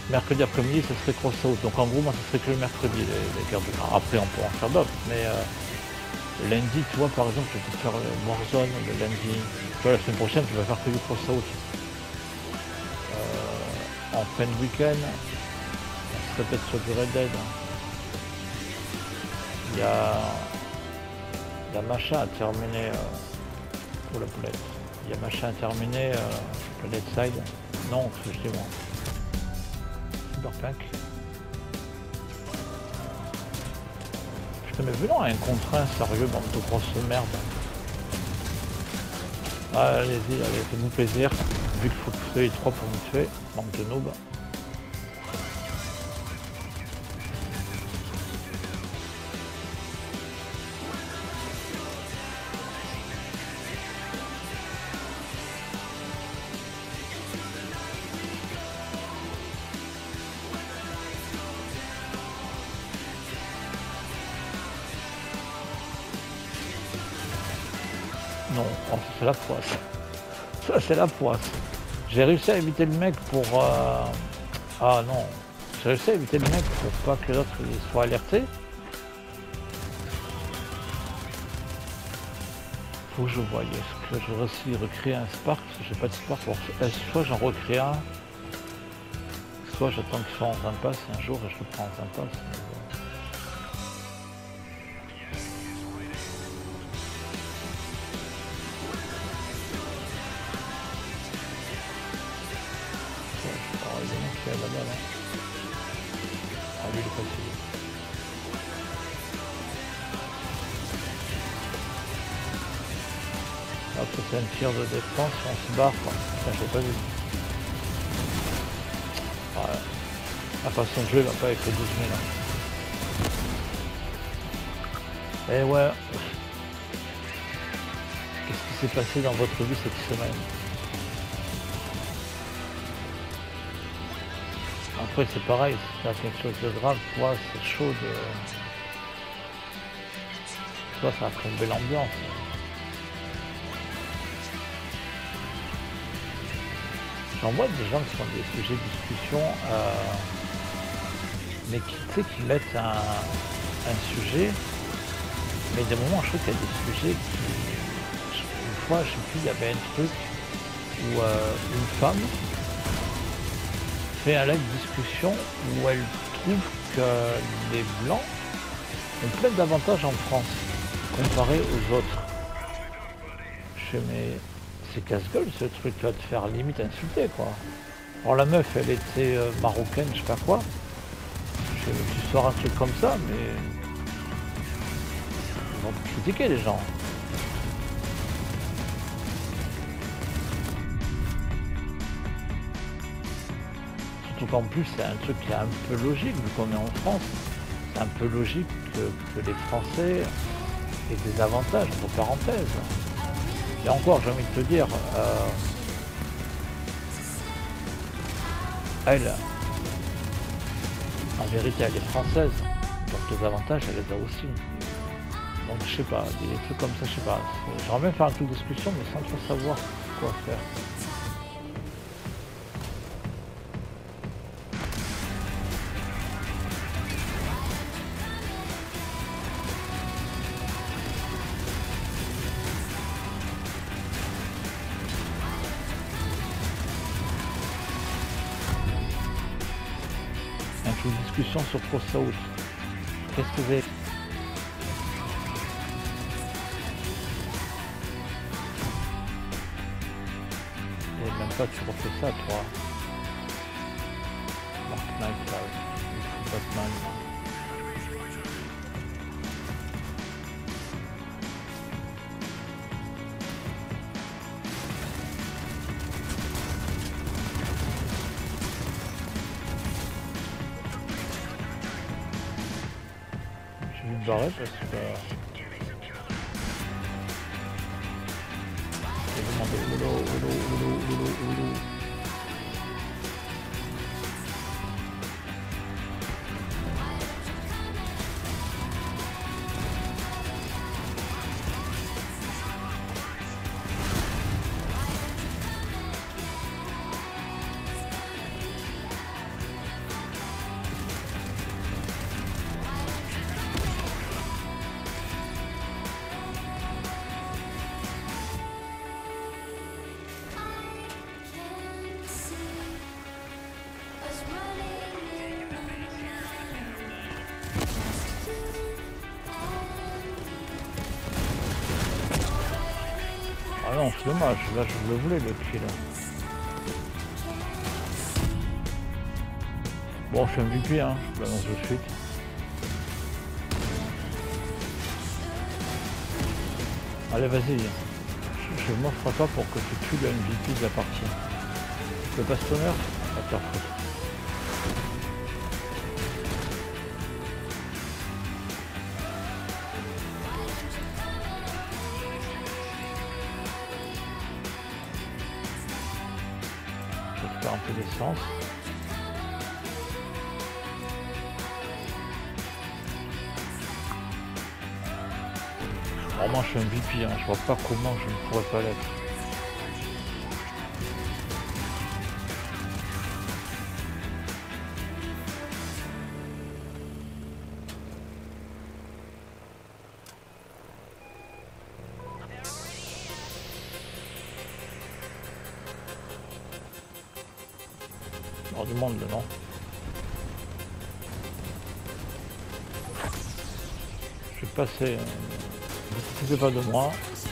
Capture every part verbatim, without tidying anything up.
mercredi après-midi, ce serait cross out. Donc en gros, moi, ce serait que le mercredi, les, les gardes. Alors, après, on pourra en faire d'autres, mais euh, lundi, tu vois, par exemple, je peux faire le Warzone le lundi. Tu vois, la semaine prochaine, tu vas faire que du cross out. Euh, en fin de week-end, on serait peut-être sur du Red Dead. Il y a, il y a machin à terminer euh, pour la poulette. Il y a machin à terminer euh, Planet Side. Non, c'est je dis moi. Cyberpunk. Putain mais venons à un contraint sérieux, bande de grosses merde. Ah, allez-y, allez, faites-nous plaisir. Vu qu'il faut que vous soyez trois pour nous tuer, bande de noobs. Non, oh, c'est la poisse. Ça c'est la poisse. J'ai réussi à éviter le mec pour... Euh... Ah non. J'ai réussi à éviter le mec pour pas que l'autre soit alerté. Faut que je voie. Est-ce que je réussis à recréer un Spark? J'ai pas de Spark. Bon, soit j'en recrée un, soit j'attends qu'il soit en impasse un jour et je le prends en impasse. Ah lui il est facile. Après c'est un tir de défense, on se barre quoi. Putain, je l'ai pas vu. Ouais. La façon de jouer va pas avec les douze mille. Hein. Et ouais. Qu'est-ce qui s'est passé dans votre vie cette semaine? Après c'est pareil, si t'as quelque chose de grave, toi c'est chaud de... Toi ça a plombé l'ambiance. J'en vois des gens qui font des sujets de discussion, euh, mais qui, tu sais, qui mettent un, un sujet, mais des moments je trouve qu'il y a des sujets qui... Une fois, je sais plus, il y avait un truc où euh, une femme fait un live discussion où elle trouve que les blancs ont plein d'avantages en France comparé aux autres. Je fais mais c'est casse-gueule ce truc, tu vas te faire limite insulter quoi. Alors la meuf elle était euh, marocaine, je sais pas quoi. Je fais mais tu sors un truc comme ça mais ils vont te critiquer les gens. Surtout qu'en plus c'est un truc qui est un peu logique vu qu'on est en France. C'est un peu logique que, que les Français aient des avantages, entre parenthèses. Et encore j'ai envie de te dire, euh, elle, en vérité elle est française, donc les avantages elle les a aussi. Donc je sais pas, des trucs comme ça, je sais pas. J'aimerais bien faire un truc de discussion mais sans trop savoir quoi faire. Une discussion sur ProSouth. Qu'est-ce que vous avez? Et même pas tu refais ça toi. Mark Knight là, il faut Batman. Barré parce que j'ai demandé oulou, oulou, oulou, oulou, oulou. non, c'est dommage. Là, je le voulais, le kill. Bon, je suis M V P, hein. Je l'annonce de suite. Allez, vas-y. Je, je m'offre pas pour que tu tues le M V P de la partie. Le bastonneur, à te faire foutre. Je vais te faire un peu d'essence. Vraiment, je suis M V P, hein. Je vois pas comment je ne pourrais pas l'être. On demande le nom. Je suis passé. Euh, ne discutez pas de moi.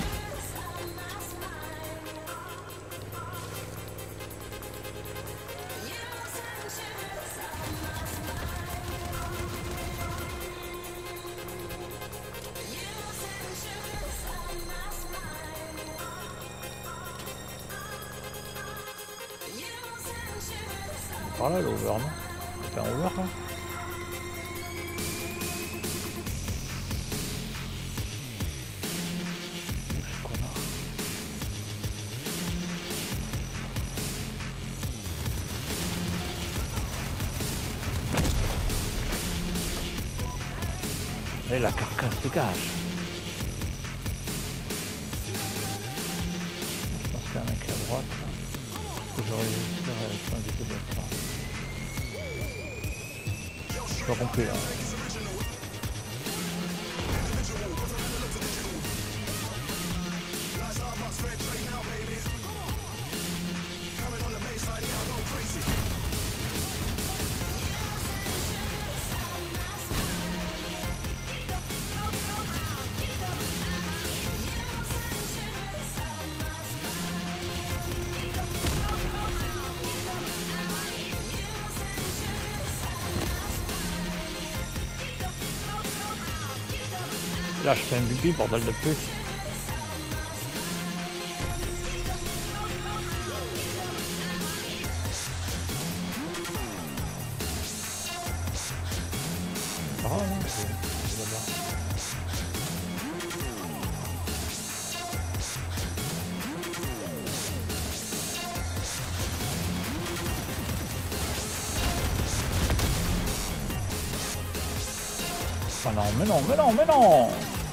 Par là, l'over, non? C'est un over, là? Et la carcasse dégage. Je pense qu'il y a un mec à droite. Que j'aurais réussi à inviter de ça. Je pas compris là. Là, je fais un M V P, bordel de plus. Ah non, c'est là-bas. Ah non, mais non, mais non, mais non!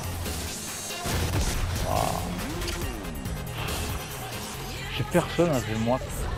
J'ai personne avec moi.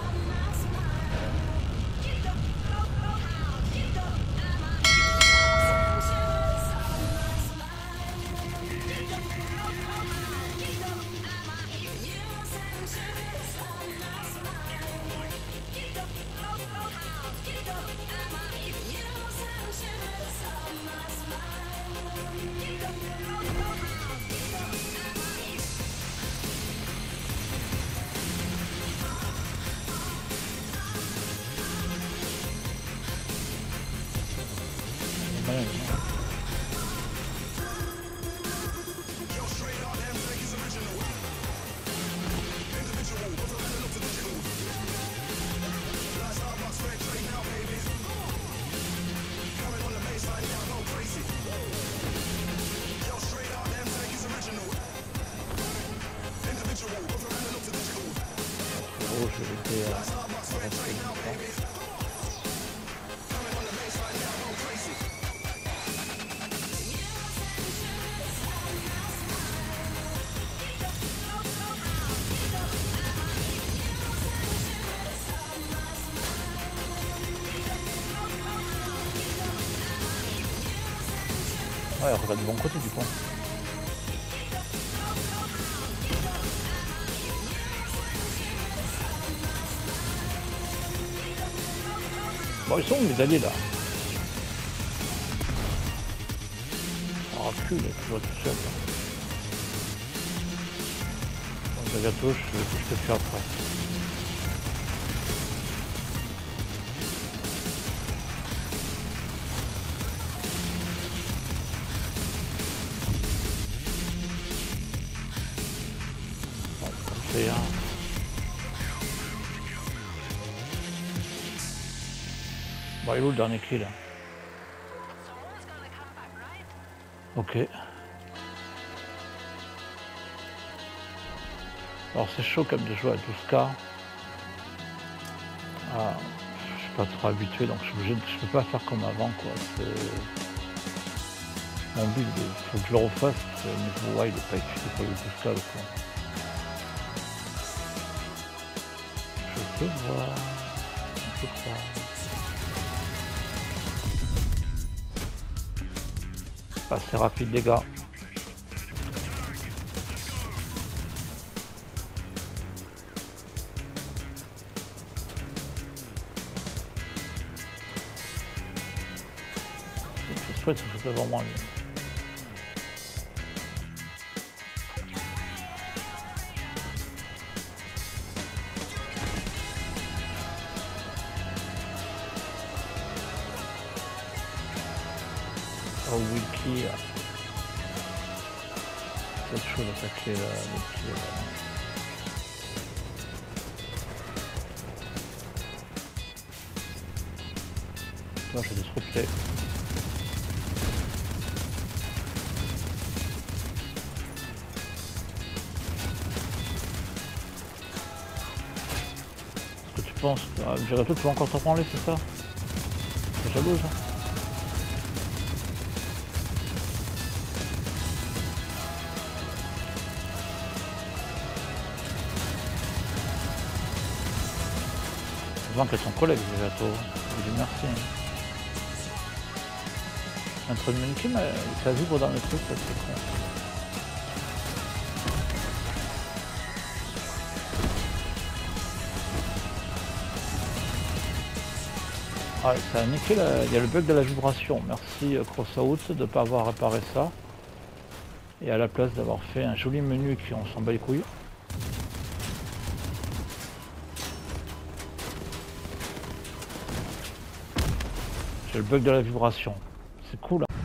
Oh, je vais essayer à rester longtemps. Ouais, on regarde du bon côté du pont. Bon, ils sont où les alliés là? Oh, recule, il est toujours tout seul là. Le gâteau, je, je te fais après. Bon, ça fait un. Bon, il est où le dernier kill? Ok. Alors c'est chaud comme de jouer à douze K. Ah, je suis pas trop habitué donc je suis obligé de, je peux pas faire comme avant quoi. Mon but, il faut que je le refasse. Le niveau ouais, il est pas étudié pour le douze K quoi. Je peux voir. Je peux pas. Ah, c'est rapide les gars. Je souhaite que c'est devant moi lui. Oh wiki. C'est chaud d'attaquer le petit. Là j'ai des troupes. Je pense, ah, j'aurais peut-être encore t'en branler, c'est ça? C'est jaloux ça. Avant qu'elle son collègue déjà tôt. Je dis merci. Entre le mannequin, mais ça vibre dans le truc, ça c'est con. Ah, ça a niqué, la... il y a le bug de la vibration. Merci Crossout de ne pas avoir réparé ça. Et à la place d'avoir fait un joli menu qui on s'en bat les couilles. J'ai le bug de la vibration. C'est cool. Hein.